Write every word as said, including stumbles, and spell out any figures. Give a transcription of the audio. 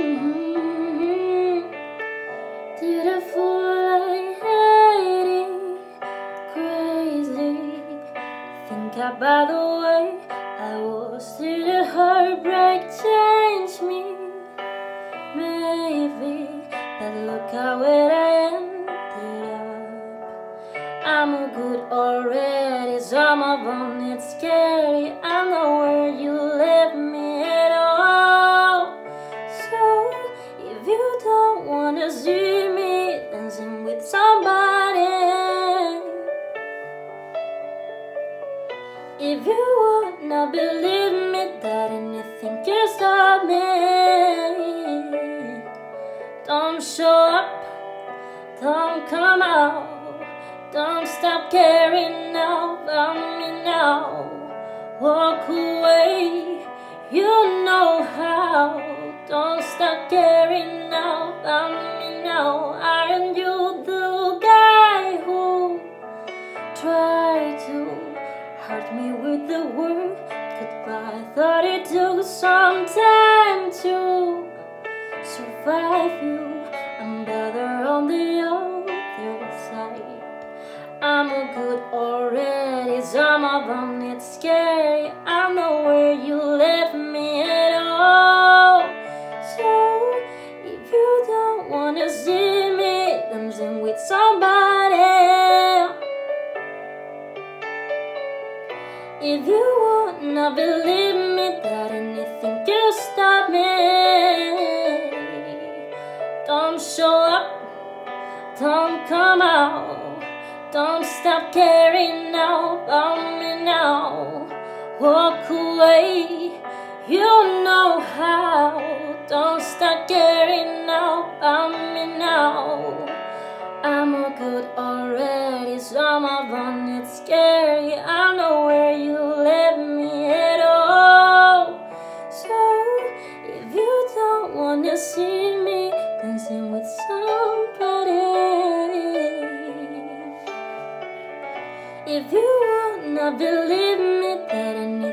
Did I fall like Heidi, crazy? Think about the way I was. Did a heartbreak change me? Maybe, but look at where I ended up. I'm good already, some of them it's scary. I know where you left me at all. So, if you don't wanna see me dancing with somebody, if you wanna believe me that anything can stop me, don't show up, don't come out, don't stop caring now about me now. Walk away, you know how. Don't stop caring now about me now. Aren't you the guy who tried to hurt me with the word goodbye? Thought it took some time to survive you. I'm better on the other side. I'm good already, some of them it's scary. I know where you left me at all. So, if you don't wanna see me dancing with somebody, if you wanna believe me that anything can stop me, don't show up, don't come out, don't stop caring now about me now. Walk away, you know how. Don't stop caring now about me now. I'm all good already, some of them it's scary. I know where you left me at all. So, if you don't wanna see me dancing with somebody, if you wanna believe me that I need